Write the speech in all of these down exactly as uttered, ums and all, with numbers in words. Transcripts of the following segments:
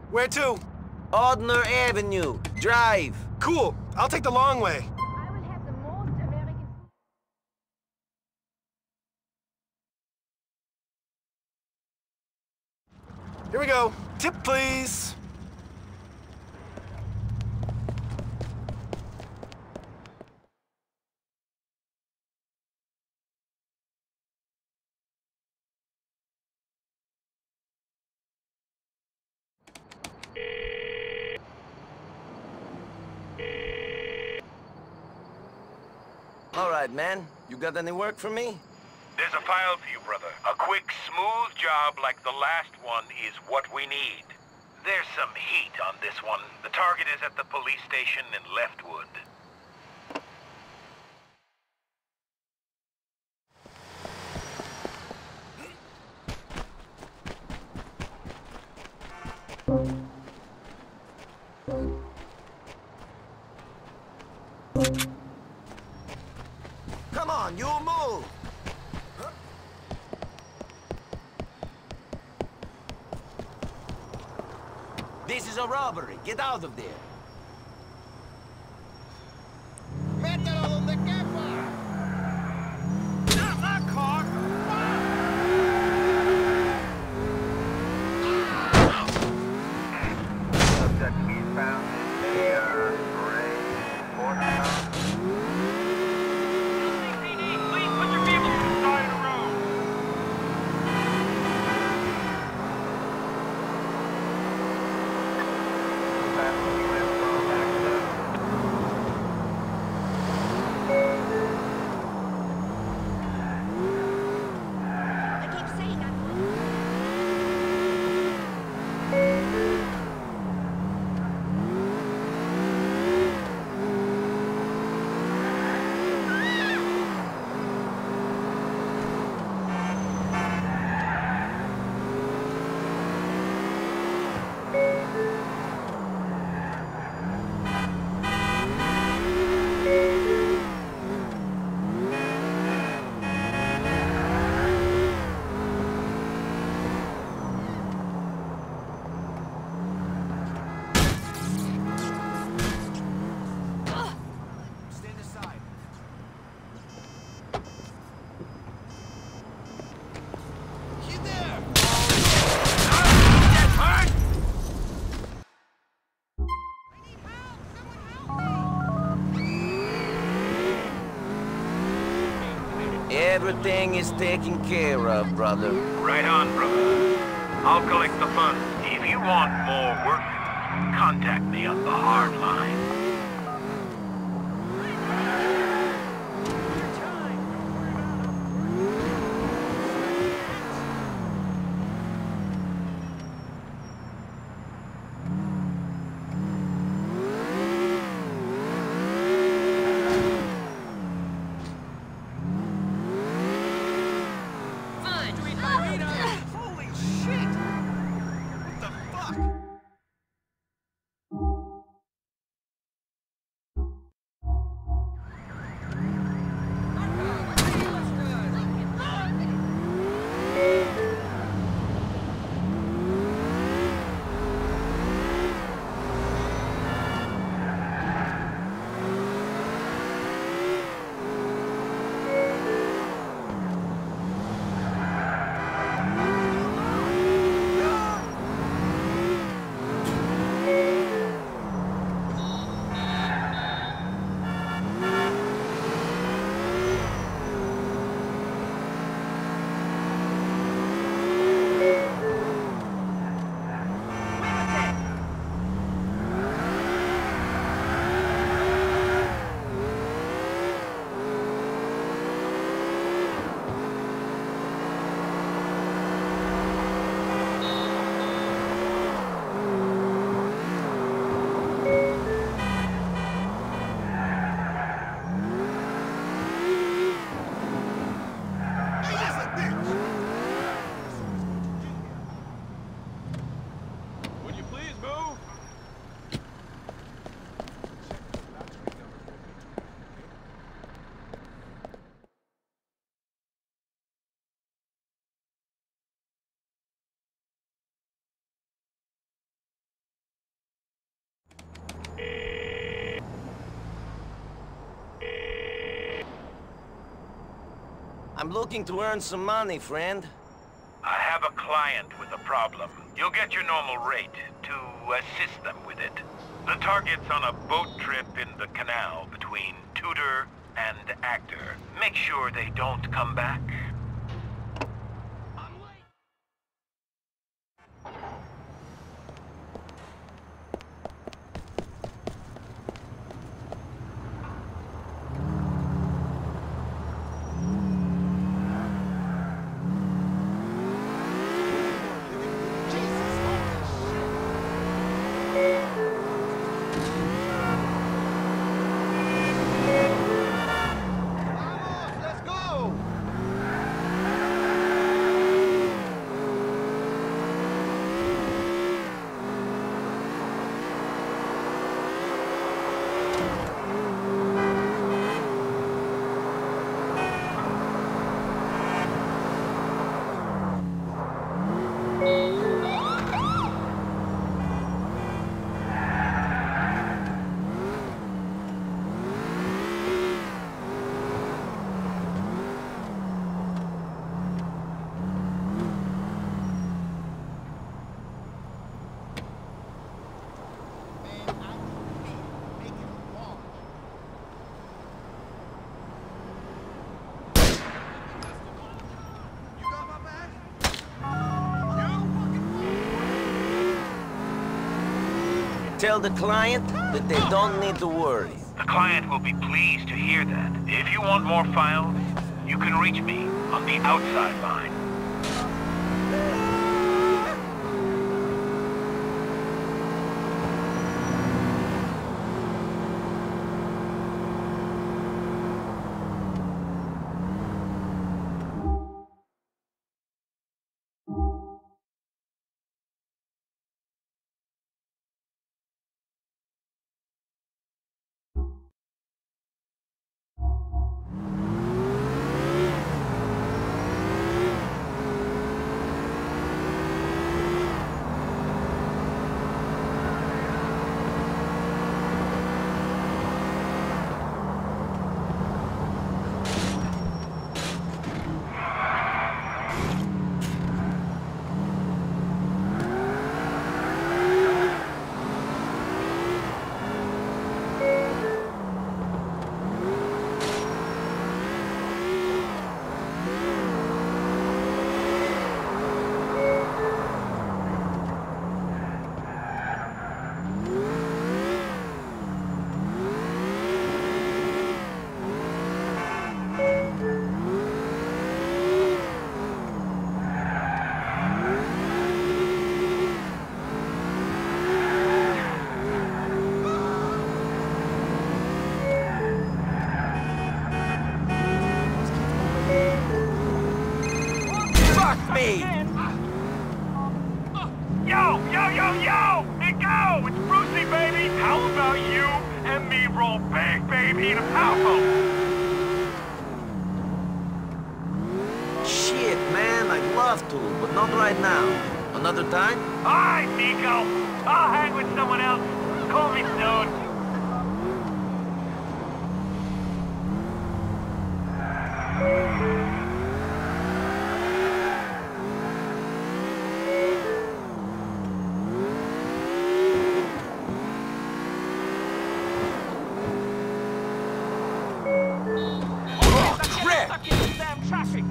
Where to? Audner Avenue. Drive. Cool. I'll take the long way. I will have the most American food. Here we go. Tip, please. All right, man. You got any work for me? There's a file for you, brother. A quick, smooth job like the last one is what we need. There's some heat on this one. The target is at the police station in Leftwood. Come on, you move! This is a robbery. Get out of there. ¡Mételo donde quepa! Subject eastbound near Gray Courthouse. Please put your vehicle to the side of the road. I keep saying I'm Everything is taken care of, brother. Right on, brother. I'll collect the funds. If you want more work, contact me on the hard line. I'm looking to earn some money, friend. I have a client with a problem. You'll get your normal rate to assist them with it. The target's on a boat trip in the canal between Tudor and Actor. Make sure they don't come back. Tell the client that they don't need to worry. The client will be pleased to hear that. If you want more files, you can reach me on the outside line. Yo, yo, yo, yo! Hey, go! It's Brucey, baby! How about you and me roll big, baby, in a powerful? Shit, man, I'd love to, but not right now. Another time? All right, Nico. I'll hang with someone else. Call me soon. Traffic!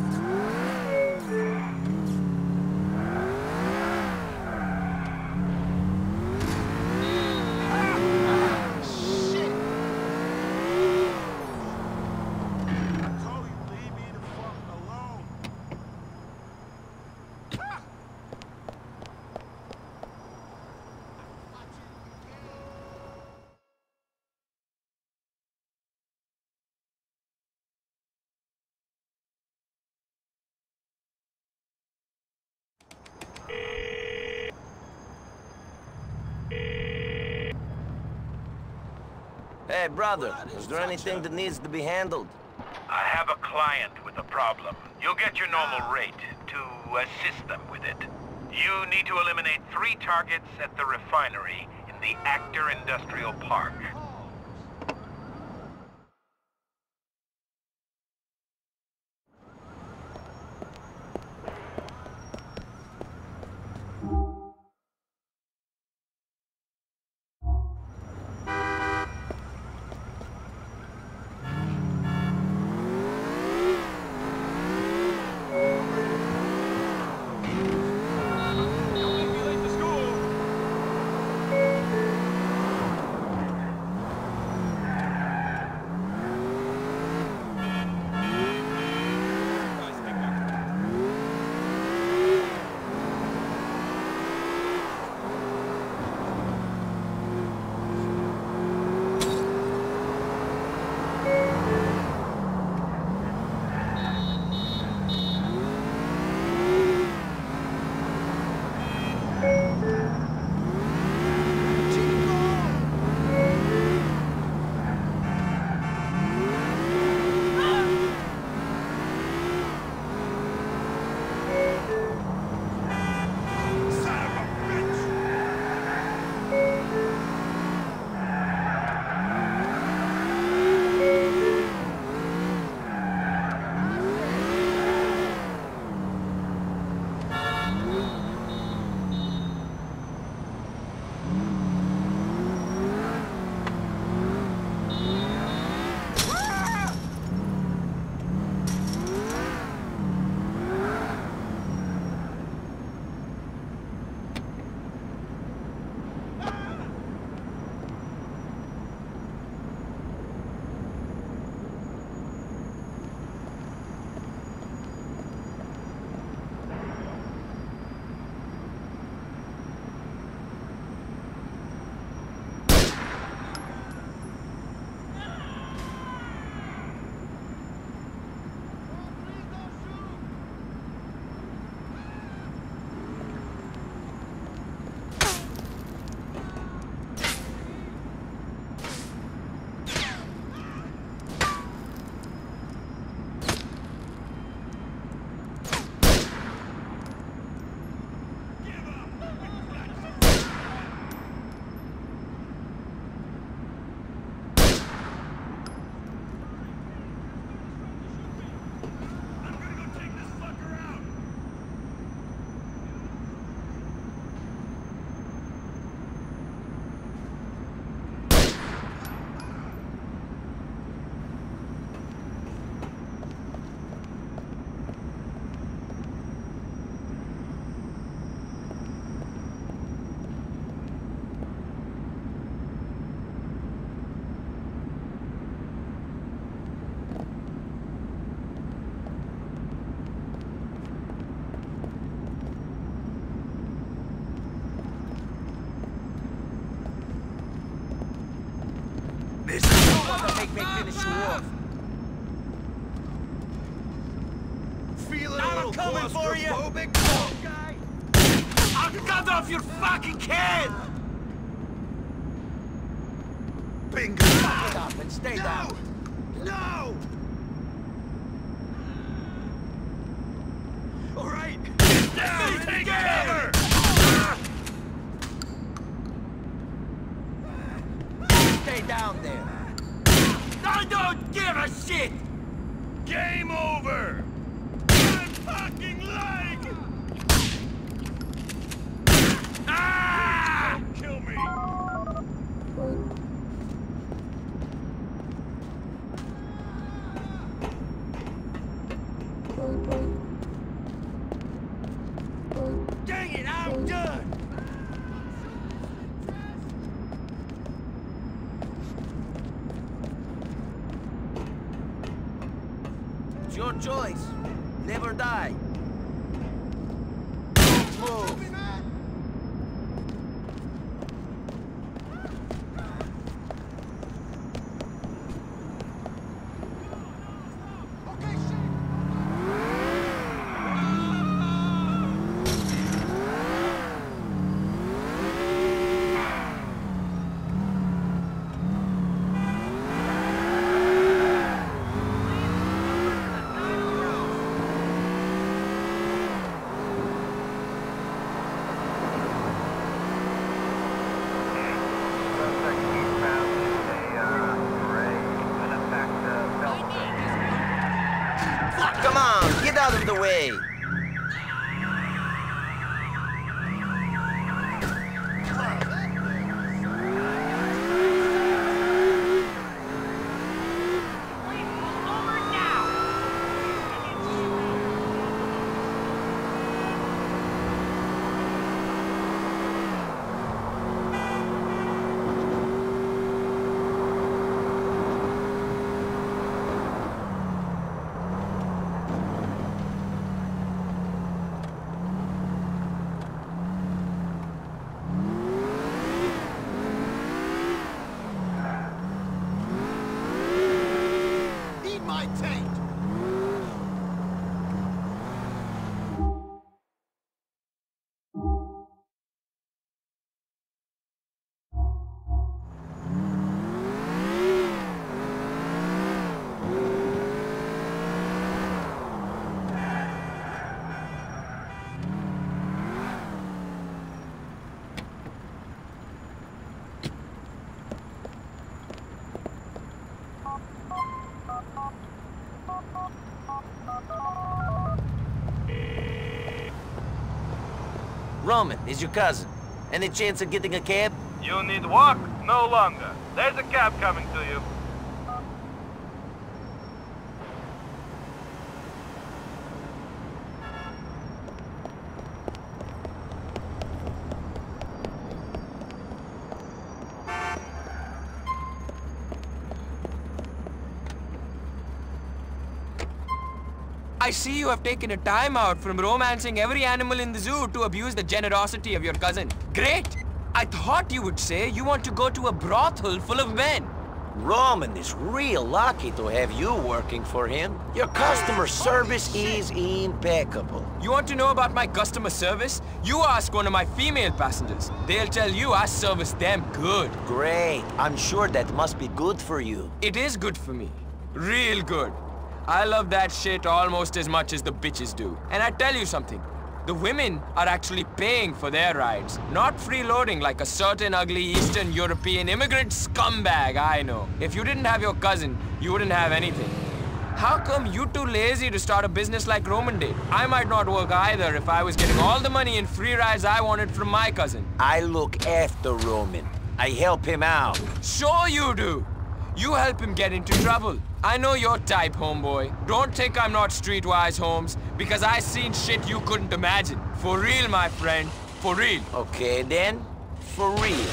Hey, brother, is there anything that needs to be handled? I have a client with a problem. You'll get your normal rate to assist them with it. You need to eliminate three targets at the refinery in the Actor Industrial Park. may finish you off. Feeling I'm a little coming for you. claustrophobic? Guy? I'll cut off your fucking head! Bingo! Get up and stay No! down. No! All right. Down! Take cover! Stay down there. I don't give a shit! Game over! My fucking leg! Ah! Don't kill me! Dang it, I'm done! It's your choice. Live or die. Move. Okay, shit. Come on, get out of the way. Eat my taint! Roman is your cousin. Any chance of getting a cab? You need walk? No longer. There's a cab coming to you. I see you have taken a time out from romancing every animal in the zoo to abuse the generosity of your cousin. Great! I thought you would say you want to go to a brothel full of men. Roman is real lucky to have you working for him. Your customer service is impeccable. You want to know about my customer service? You ask one of my female passengers. They'll tell you I service them good. Great. I'm sure that must be good for you. It is good for me. Real good. I love that shit almost as much as the bitches do. And I tell you something. The women are actually paying for their rides, not freeloading like a certain ugly Eastern European immigrant scumbag I know. If you didn't have your cousin, you wouldn't have anything. How come you too lazy to start a business like Roman did? I might not work either if I was getting all the money and free rides I wanted from my cousin. I look after Roman. I help him out. Sure you do. You help him get into trouble. I know your type, homeboy. Don't think I'm not streetwise, Holmes, because I seen shit you couldn't imagine. For real, my friend. For real. Okay, then. For real.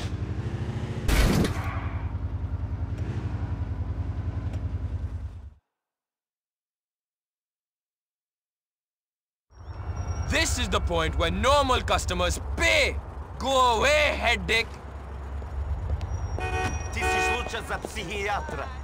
This is the point where normal customers pay. Go away, head dick. Ти си случат за психиатра.